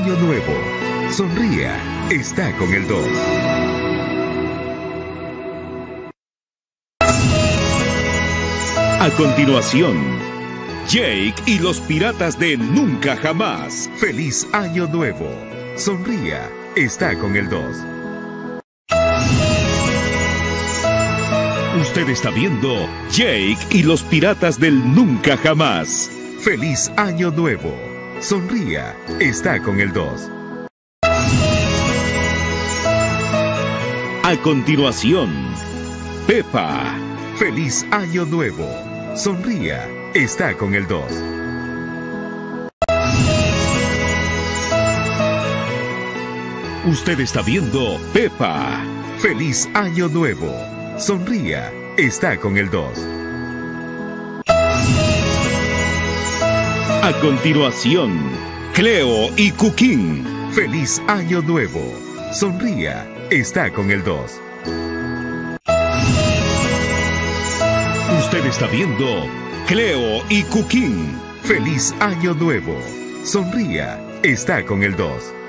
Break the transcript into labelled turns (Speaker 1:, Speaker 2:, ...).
Speaker 1: año nuevo. Sonría, está con el 2. A continuación, Jake y los piratas de Nunca Jamás. Feliz año nuevo. Sonría, está con el 2. Usted está viendo Jake y los piratas del Nunca Jamás. Feliz año nuevo. Sonría, está con el 2. A continuación, Pepa. Feliz año nuevo. Sonría, está con el 2. Usted está viendo Pepa. Feliz año nuevo. Sonría, está con el 2. A continuación, Cleo y Cuquín. Feliz año nuevo. Sonría, está con el 2. Usted está viendo Cleo y Cuquín. Feliz año nuevo. Sonría, está con el 2.